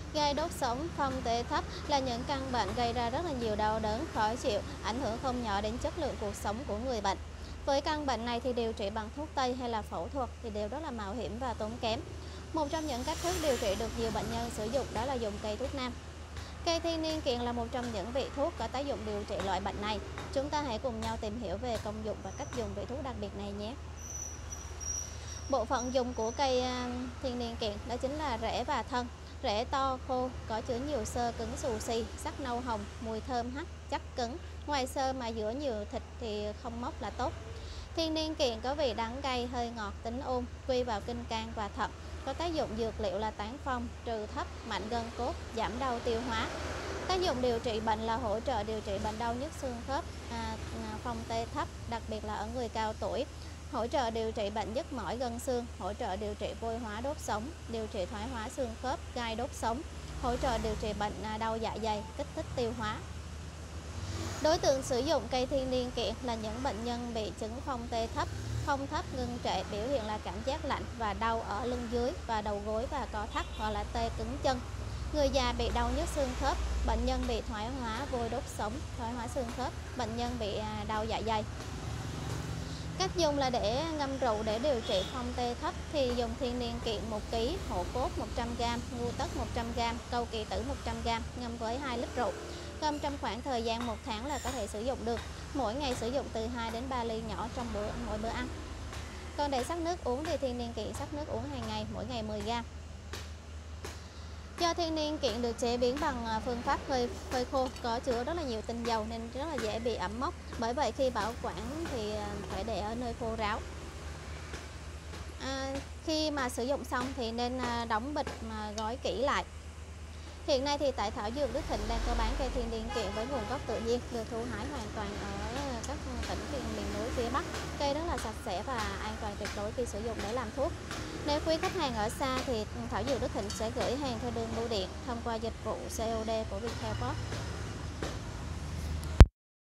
Gai đốt sống, phong tê thấp là những căn bệnh gây ra rất là nhiều đau đớn, khó chịu, ảnh hưởng không nhỏ đến chất lượng cuộc sống của người bệnh. Với căn bệnh này thì điều trị bằng thuốc tây hay là phẫu thuật thì đều rất là mạo hiểm và tốn kém. Một trong những cách thức điều trị được nhiều bệnh nhân sử dụng đó là dùng cây thuốc nam. Cây thiên niên kiện là một trong những vị thuốc có tác dụng điều trị loại bệnh này. Chúng ta hãy cùng nhau tìm hiểu về công dụng và cách dùng vị thuốc đặc biệt này nhé. Bộ phận dùng của cây thiên niên kiện đó chính là rễ và thân. Rễ to, khô, có chứa nhiều xơ cứng xù xì, sắc nâu hồng, mùi thơm hắc, chắc cứng. Ngoài xơ mà giữa nhiều thịt thì không mốc là tốt. Thiên niên kiện có vị đắng cay, hơi ngọt, tính ôn, quy vào kinh can và thận. Có tác dụng dược liệu là tán phong, trừ thấp, mạnh gân cốt, giảm đau tiêu hóa. Tác dụng điều trị bệnh là hỗ trợ điều trị bệnh đau nhức xương khớp, phong tê thấp, đặc biệt là ở người cao tuổi. Hỗ trợ điều trị bệnh nhức mỏi gân xương, hỗ trợ điều trị vôi hóa đốt sống, điều trị thoái hóa xương khớp, gai đốt sống, hỗ trợ điều trị bệnh đau dạ dày, kích thích tiêu hóa. Đối tượng sử dụng cây thiên niên kiện là những bệnh nhân bị chứng phong tê thấp, phong thấp ngưng trệ, biểu hiện là cảm giác lạnh và đau ở lưng dưới và đầu gối và co thắt hoặc là tê cứng chân. Người già bị đau nhức xương khớp, bệnh nhân bị thoái hóa vôi đốt sống, thoái hóa xương khớp, bệnh nhân bị đau dạ dày. Cách dùng là để ngâm rượu để điều trị phong tê thấp thì dùng thiên niên kiện 1 kg, hộ cốt 100g, ngu tất 100g, câu kỳ tử 100g, ngâm với 2 lít rượu. Ngâm trong khoảng thời gian 1 tháng là có thể sử dụng được. Mỗi ngày sử dụng từ 2 đến 3 ly nhỏ trong mỗi bữa ăn. Còn để sắc nước uống thì thiên niên kiện sắc nước uống hàng ngày, mỗi ngày 10g. Do thiên niên kiện được chế biến bằng phương pháp phơi khô, có chứa rất là nhiều tinh dầu nên rất là dễ bị ẩm mốc. Bởi vậy khi bảo quản thì phải để ở nơi khô ráo. Khi mà sử dụng xong thì nên đóng bịch mà gói kỹ lại. Hiện nay thì tại Thảo Dược Đức Thịnh đang có bán cây thiên niên kiện với nguồn gốc tự nhiên, được thu hái hoàn toàn ở các tỉnh miền núi phía Bắc. Cây rất là sạch sẽ và an toàn tuyệt đối khi sử dụng để làm thuốc. Nếu quý khách hàng ở xa thì Thảo Dược Đức Thịnh sẽ gửi hàng theo đường bưu điện thông qua dịch vụ COD của Viettel Post.